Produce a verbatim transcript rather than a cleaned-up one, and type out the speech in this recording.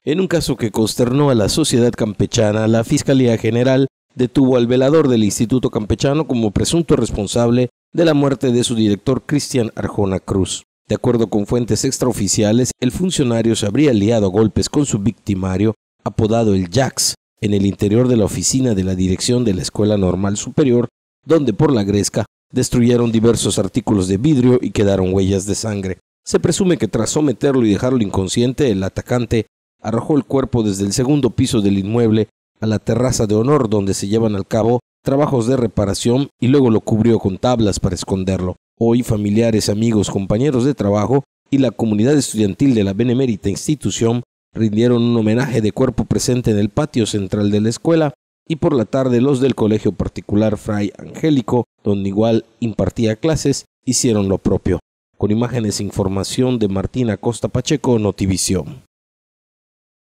En un caso que consternó a la sociedad campechana, la Fiscalía General detuvo al velador del Instituto Campechano como presunto responsable de la muerte de su director Cristian Arjona Cruz. De acuerdo con fuentes extraoficiales, el funcionario se habría liado a golpes con su victimario, apodado el Jax, en el interior de la oficina de la dirección de la Escuela Normal Superior, donde por la gresca destruyeron diversos artículos de vidrio y quedaron huellas de sangre. Se presume que tras someterlo y dejarlo inconsciente, el atacante arrojó el cuerpo desde el segundo piso del inmueble a la terraza de honor donde se llevan al cabo trabajos de reparación y luego lo cubrió con tablas para esconderlo. Hoy familiares, amigos, compañeros de trabajo y la comunidad estudiantil de la benemérita institución rindieron un homenaje de cuerpo presente en el patio central de la escuela y por la tarde los del colegio particular Fray Angélico, donde igual impartía clases, hicieron lo propio. Con imágenes e información de Martín Acosta Pacheco, Notivisión.